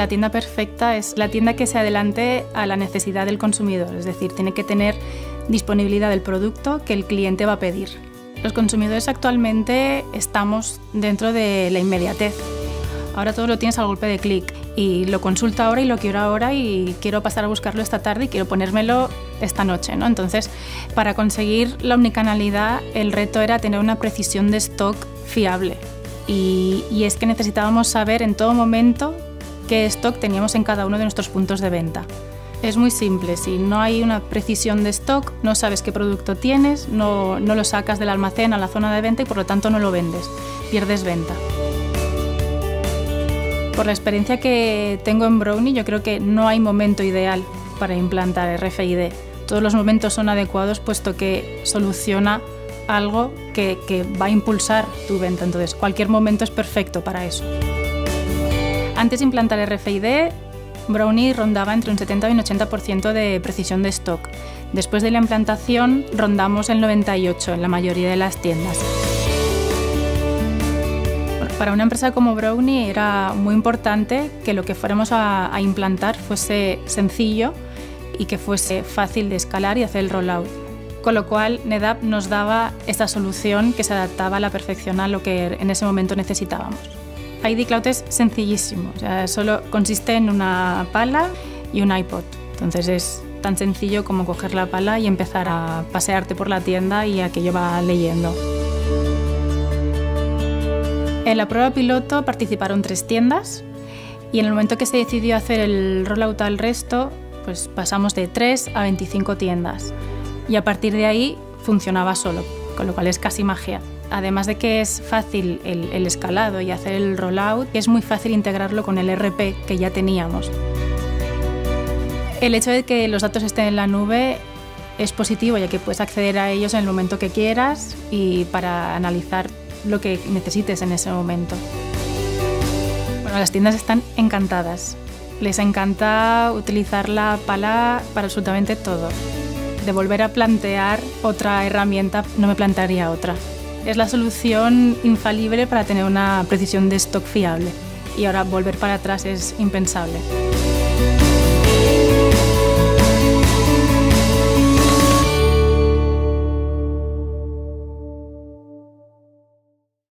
La tienda perfecta es la tienda que se adelante a la necesidad del consumidor, es decir, tiene que tener disponibilidad del producto que el cliente va a pedir. Los consumidores actualmente estamos dentro de la inmediatez. Ahora todo lo tienes al golpe de clic y lo consulto ahora y lo quiero ahora y quiero pasar a buscarlo esta tarde y quiero ponérmelo esta noche, ¿no? Entonces, para conseguir la omnicanalidad, el reto era tener una precisión de stock fiable y es que necesitábamos saber en todo momento qué stock teníamos en cada uno de nuestros puntos de venta. Es muy simple, si no hay una precisión de stock, no sabes qué producto tienes, no lo sacas del almacén a la zona de venta y por lo tanto no lo vendes, pierdes venta. Por la experiencia que tengo en Brownie, yo creo que no hay momento ideal para implantar RFID. Todos los momentos son adecuados puesto que soluciona algo que va a impulsar tu venta, entonces cualquier momento es perfecto para eso. Antes de implantar RFID, Brownie rondaba entre un 70 y un 80% de precisión de stock. Después de la implantación rondamos el 98% en la mayoría de las tiendas. Para una empresa como Brownie era muy importante que lo que fuéramos a implantar fuese sencillo y que fuese fácil de escalar y hacer el rollout. Con lo cual NetApp nos daba esta solución que se adaptaba a la perfección a lo que en ese momento necesitábamos. ID Cloud es sencillísimo, o sea, solo consiste en una pala y un iPod. Entonces es tan sencillo como coger la pala y empezar a pasearte por la tienda y aquello va leyendo. En la prueba piloto participaron 3 tiendas y en el momento que se decidió hacer el rollout al resto, pues pasamos de 3 a 25 tiendas y a partir de ahí funcionaba solo, con lo cual es casi magia. Además de que es fácil el escalado y hacer el rollout, es muy fácil integrarlo con el ERP que ya teníamos. El hecho de que los datos estén en la nube es positivo, ya que puedes acceder a ellos en el momento que quieras y para analizar lo que necesites en ese momento. Bueno, las tiendas están encantadas. Les encanta utilizar la pala para absolutamente todo. De volver a plantear otra herramienta, no me plantearía otra. Es la solución infalible para tener una precisión de stock fiable. Y ahora volver para atrás es impensable.